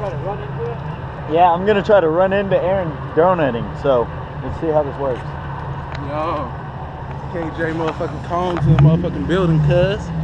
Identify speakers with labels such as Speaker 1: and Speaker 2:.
Speaker 1: try to run into it?
Speaker 2: Yeah, I'm gonna try to run into Aaron drone netting, so let's see how this works.
Speaker 3: Yo, KJ motherfucking Combs in the motherfucking building, cuz.